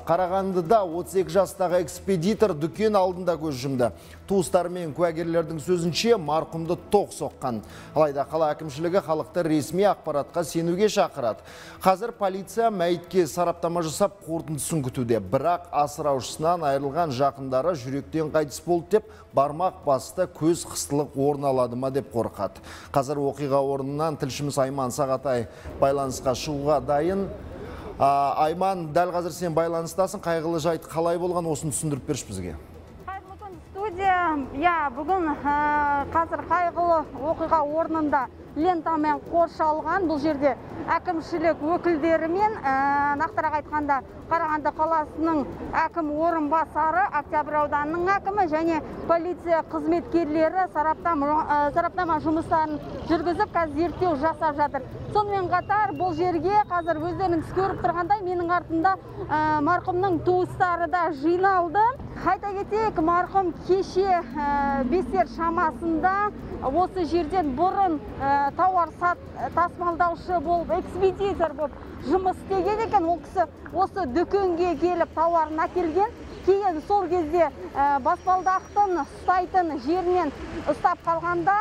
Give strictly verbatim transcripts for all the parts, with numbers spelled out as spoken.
Қарағандыда отыз екі жастағы экспедитор дүкен алдында көз жұмды. Туыстары мен куәгерлердің сөзінше марқұмды тоқ соққан. Алайда қала әкімшілігі халықты ресми ақпаратқа сенуге шақырады. Қазір полиция мәйітке сараптама жасап қорытындысын күтуде. Бірақ асыраушысынан айырылған жақындары жүректен қайтыс болды деп бармақ басты көз қыстылық орын алады ма деп қорқады. Қазір оқиға орнынан тілшіміз Айман Сағатай байланысқа шығуға дайын. Айман, дәл қазір сен байланыстасың, қайғылы жайт қалай болған, осыны түсіндіріп берші бізге. Қайырлы күн, студия. Я, бүгін қазір қайғылы оқиға орнында лентамен қоршалған. Бұл жерде әкімшілік өкілдері мен нақтырақ айтқанда Қарағанды қаласының әкім орынбасары, Октябрь ауданының әкімі және полиция қызметкерлері сараптама жұмыстарын жүргізіп, қазір зерттеу жасап жатыр. Сонымен қатар бұл жерге қазір өздеріңіз көріп тұрғандай менің артында марқұмның туыстары да жиналды. Айта кетейік, марқұм кеше бестер шамасында осы жерден бұрын тауар тасымалдаушы болып, экспедитор болып жұмыс істеген екен. Ол кісі осы дүкенге келіп тауарын әкелген. Кейін сол кезде баспалдақтың ұстайтын жерінен ұстап қалғанда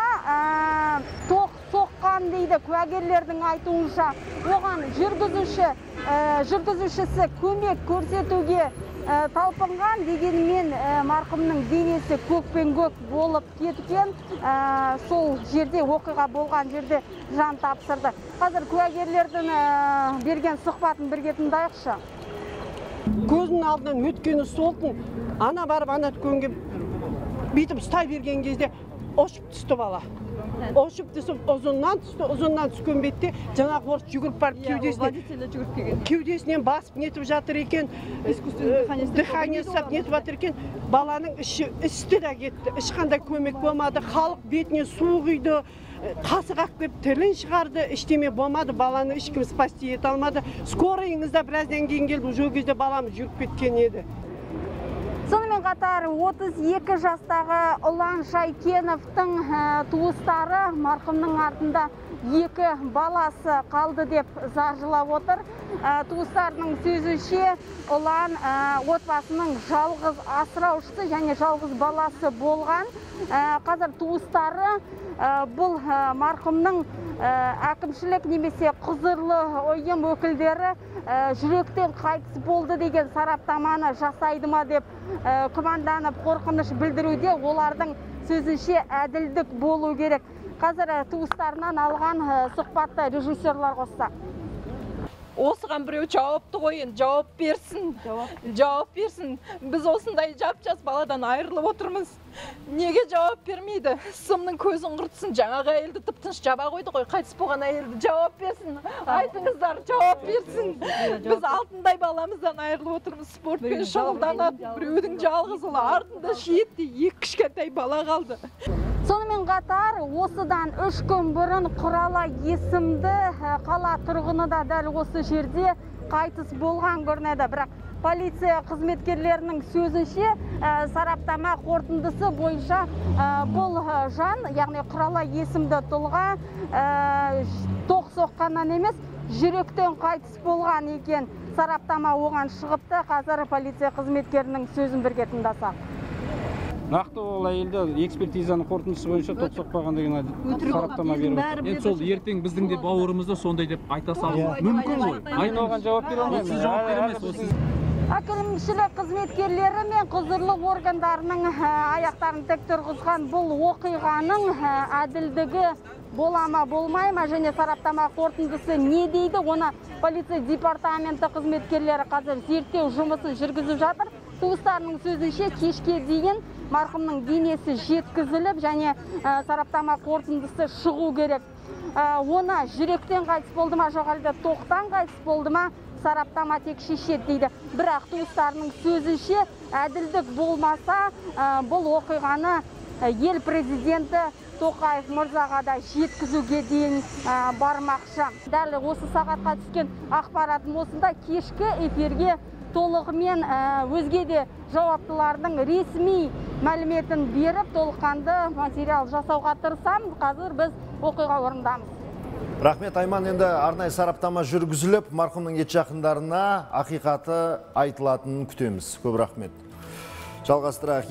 тоқ соққан дейді куәгерлердің айтуынша. Оған жүргізуші жүргізушісі көмек көрсетуге талпынған, дегенмен марқұмның денесі көкпен көк болып кеткен. Сол жерде оқиға болған жерде жан тапсырды. Қазір куәгерлердің берген сұхбатын бірге тыңдайықшы. Көзінің алдынан өткені солтын, ана барып ана дүкенге бүйтіп ұстай берген кезде ошып түсті бала. Ошып түсіп, ұзыннан түсті, ұзыннан түскен бетте жаңағы орыс жүгіріп барып кеудесінен басып нетіп жатыр екен, дыхание сап нетіп жатыр екен. Баланың іші істі да кетті, ешқандай көмек болмады, халық бетіне су құйды, қасық қақып тілін шығарды, ештеме болмады, баланы ешкім спасти ете алмады. Скорыйыңызда біраздан кейін келді, жол кезде баламыз жүріп кеткен еді. Сонымен қатар отыз екі жастағы Ұлан Шайкеновтың туыстары марқұмның артында екі баласы қалды деп зар жылап отыр. Туыстарының сөзінше Ұлан отбасының жалғыз асыраушысы және жалғыз баласы болған. Қазір туыстары бұл марқұмның әкімшілік немесе құзырлы ұйым өкілдері жүректен қайтыс болды деген сараптаманы жасайды ма деп күмәнданып қорқыныш білдіруде. Олардың сөзінше әділдік болу керек. Қазір туыстарынан алған сұхбатты режиссерлар қосса. Осыған біреу жауапты қойын, жауап берсін, жауап берсін. Біз осындай жап-жас баладан айырылып отырмыз. Неге жауап бермейді? Сымның көзін құртсын, жаңағы әйелді тып-тыныш жаба қойды ғой, қайтыс болған әйелді. Жауап берсін, айтыңыздар, жауап берсін. Біз алтындай баламыздан айырылып отырмыз. Спортпен шұғылданады, біреудің жалғыз ұлы артында шиетте екі кішкентай бала қалды. Сонымен қатар, осыдан үш күн бұрын Құрала есімді қала тұрғыны да дәл осы жерде қайтыс болған көрінеді. Бірақ полиция қызметкерлерінің сөзінше сараптама қорытындысы бойынша бұл жан, яғни Құрала есімді тұлға тоқ соққаннан емес, жүректен қайтыс болған екен. Сараптама оған шығыпты. Қазір полиция қызметкерінің сөзін бірге тыңдасақ. Нақты ол әйелді экспертизаның қорытындысы бойынша тоқ соқпаған деген сараптама беріп отыр. Енді сол ертең біздің де бауырымызды сондай деп айта салу мүмкін ғой. Айтылған жауап бере алмаймыз. Сіз жауап береміз. Әкімшілік қызметкерлері мен құзырлы органдарының аяқтарын тік тұрғызған бұл оқиғаның әділдігі бола ма, болмай ма және сараптама қорытындысы не дейді? Оны полиция департаменті қызметкерлері қазір зерттеу жұмысын жүргізіп жатыр. Туыстарының сөзінше кешке дейін марқұмның денесі жеткізіліп және сараптама қорытындысы шығу керек. Оны жүректен қайтыс болды ма, жоқ әлде тоқтан қайтыс болды ма, сараптама тек шешеді дейді. Бірақ туыстарының сөзінше әділдік болмаса, бұл оқиғаны ел президенті Тоқаев мырзаға да жеткізуге дейін бармақшы. Дәл осы сағатқа түскен ақпаратым осында. Кешкі эфирге толығымен өзге де жауаптылардың ресми мәліметін беріп, толыққанды материал жасауға тырысамыз. Қазір біз оқиға орындамыз. Рахмет, Айман. Енді арнайы сараптама жүргізіліп, марқұмның ет жақындарына ақиқаты айтылатынын күтеміз. Көп рахмет. Жалғастыра